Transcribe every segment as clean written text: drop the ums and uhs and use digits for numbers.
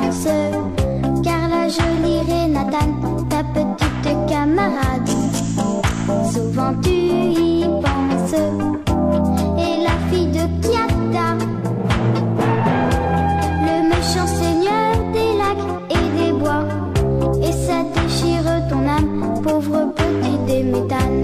chance, car la jolie Renatane, ta petite camarade, souvent tu y penses. Et la fille de Kiata, le méchant seigneur des lacs et des bois, et ça déchire ton âme, pauvre petit Déméthane.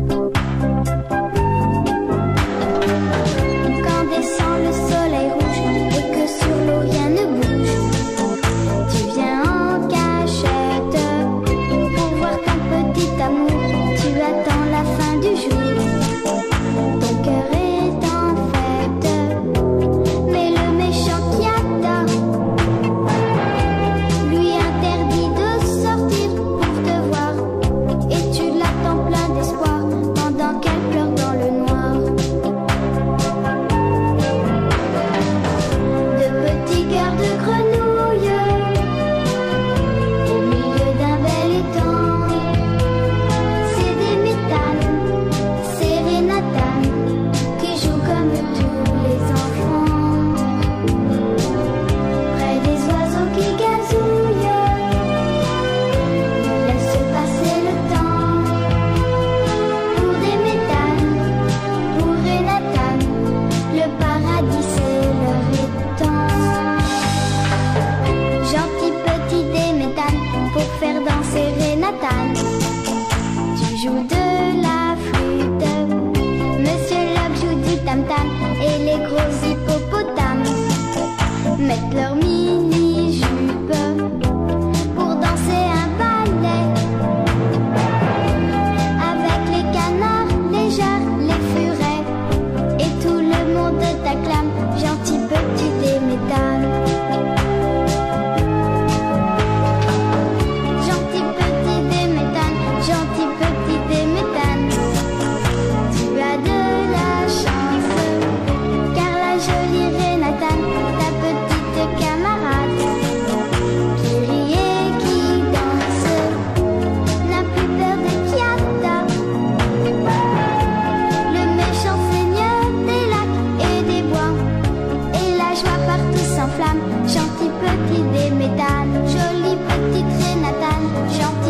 Quand descend le soleil rouge et que sur l'eau rien ne bouge, tu viens en cachette pour voir ton petit amour. Tu attends la fin du jour, ton cœur est en fête. Mais le méchant Kiata lui interdit de sortir pour te voir, et tu l'attends plein d'espoir pendant qu'elle pleure dans le noir. De petits cœurs de grenouille au milieu d'un bel étang, c'est Déméthane, c'est Renatane qui jouent comme tous les enfants. Près des oiseaux qui gazouillent, ils laissent passer le temps. Pour Déméthane, pour Renatane, le paradis c'est leur étang. Gentil petit Déméthane, pour faire danser Renatane, tu joues de la flûte. Monsieur Lobe joue du tam-tam, et les gros hippopotames mettent leur mini-jupe pour danser un ballet. Avec les canards, les jarres, les furets, et tout le monde t'acclame, gentil petit Déméthane. Gentil petit Déméthane, gentil petit Déméthane, tu as de la chance, car la jolie Renatane, ta petite camarade, qui rit et qui danse, n'a plus peur de Kiata, le méchant seigneur des lacs et des bois, et la joie partout s'enflamme, gentil petit Déméthane, jolie petite Renatane, gentil